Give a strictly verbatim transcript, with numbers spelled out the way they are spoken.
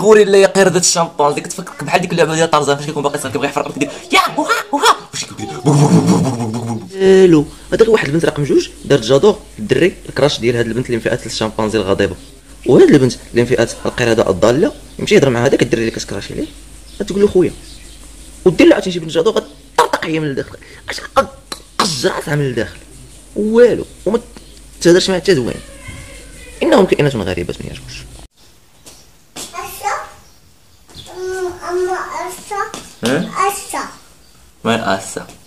غوري لا يا قردة الشامبانزي، كتفكرك بحال ديك اللعبه ديال طرزان فاش كيكون باقي صغير كيبغي يحفرق كيدير يا وها وها واش كيقول الو. هذاك واحد البنت رقم جوج دارت جادور الدري الكراش ديال هاد البنت اللي من فئه الشامبانزي الغضيبه، وهاد البنت اللي من فئه القرده الضاله يمشي يهضر مع هذاك الدري اللي كتكراشي عليه، غتقول له خويا ودير له عرفتي شي بنت جادور غطرطق هي من الداخل، اش قجراتها من الداخل والو وما تهضرش معها حتى زوين. انهم كائنات غريبه ما يعجبوش. أما أسا ها أسا وين اسا